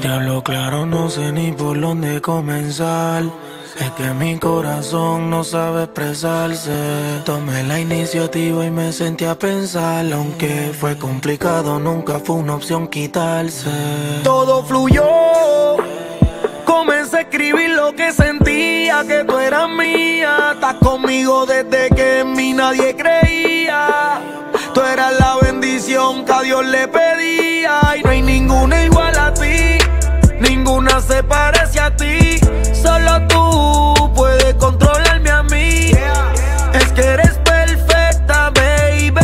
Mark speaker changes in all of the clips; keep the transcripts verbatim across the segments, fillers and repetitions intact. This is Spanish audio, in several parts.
Speaker 1: Te hablo claro, no sé ni por dónde comenzar. Es que mi corazón no sabe expresarse. Tomé la iniciativa y me sentí a pensar. Aunque fue complicado, nunca fue una opción quitarse.
Speaker 2: Todo fluyó. Comencé a escribir lo que sentía, que tú eras mía. Estás conmigo desde que en mí nadie creía. Tú eras la bendición que a Dios le pedía. Y no hay ninguna igual a ti, ninguna se parece a ti. Solo tú puedes controlarme a mí. Es que eres perfecta, baby.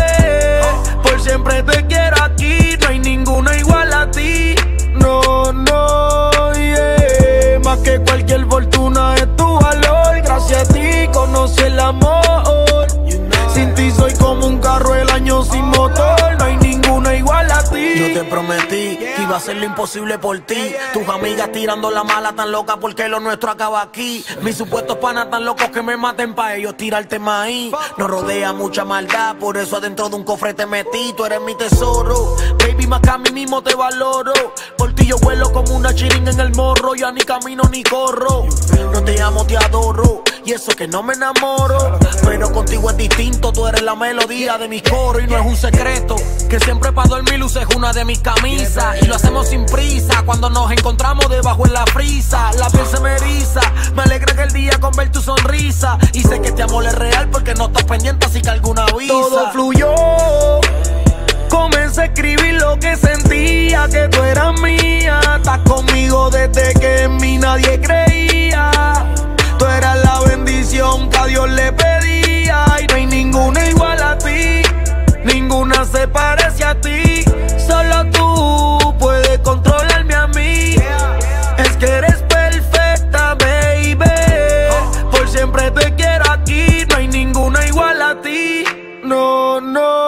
Speaker 2: Por siempre te quiero aquí. No hay ninguna igual a ti. No, no, yeah. Más que cualquier fortuna es tu valor. Gracias a ti conocí el amor. Sin ti soy como un carro el año sin motor. No hay ninguna igual a ti.
Speaker 1: Yo te prometí que iba a hacer lo imposible por ti. Tus amigas tirando la mala tan loca porque lo nuestro acaba aquí. Mis supuestos panas tan locos que me maten pa' ellos tirarte maíz. Nos rodea mucha maldad, por eso adentro de un cofre te metí. Tú eres mi tesoro, baby, más que a mí mismo te valoro. Por ti yo vuelo como una chiringa en el morro. Ya ni camino ni corro. No te amo, te adoro. Y eso que no me enamoro, pero contigo es distinto. Tú eres la melodía de mis coros. Y no es un secreto que siempre pa' dormir luces una de mis camisas. Y lo hacemos sin prisa, cuando nos encontramos debajo en la frisa. La piel se me eriza, me alegra que el día con ver tu sonrisa. Y sé que este amor es real porque no estás pendiente, así que alguna avisa.
Speaker 2: Todo fluyó. Comencé a escribir lo que sentía, que tú eras mía. Estás conmigo desde que en mí nadie creía. Tú eras la bendición que a Dios le pedía. Y no hay ninguna igual a ti, ninguna se parece a ti. Solo tú puedes controlarme a mí. Es que eres perfecta, baby. Por siempre te quiero aquí. No hay ninguna igual a ti. No, no.